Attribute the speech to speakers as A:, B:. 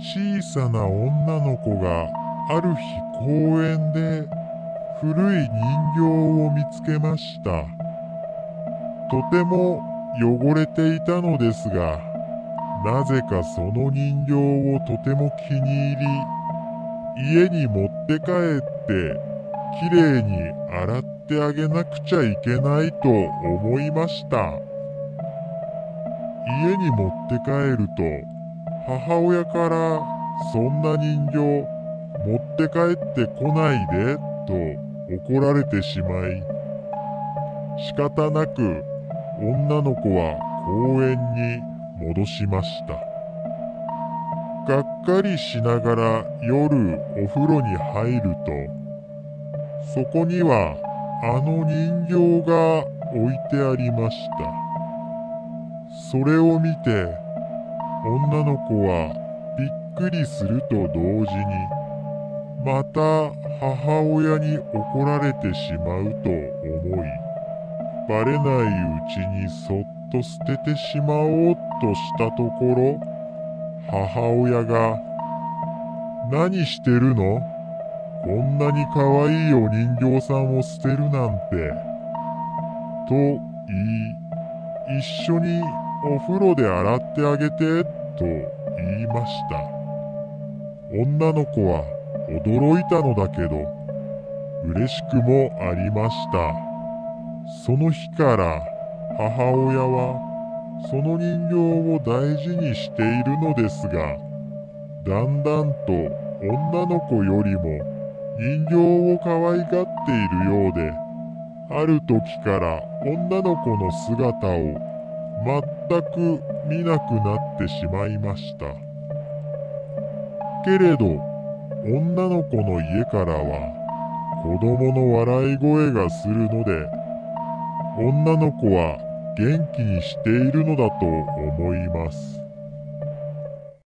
A: 小さな女の子がある日公園で古い人形を見つけました。とても汚れていたのですが、なぜかその人形をとても気に入り、家に持って帰ってきれいに洗ってあげなくちゃいけないと思いました。家に持って帰ると母親からそんな人形持って帰ってこないでと怒られてしまい、仕方なく女の子は公園に戻しました。がっかりしながら夜お風呂に入ると、そこにはあの人形が置いてありました。それを見て女の子はびっくりすると同時に、また母親に怒られてしまうと思い、バレないうちにそっと捨ててしまおうとしたところ、母親が「何してるの？こんなに可愛いお人形さんを捨てるなんて」と言い、一緒にお風呂で洗ってあげてと言いました。女の子は驚いたのだけど、嬉しくもありました。その日から母親はその人形を大事にしているのですが、だんだんと女の子よりも人形を可愛がっているようで、ある時から女の子の姿を全く見なくなってしまいました。けれど、女の子の家からは子供の笑い声がするので、女の子は元気にしているのだと思います。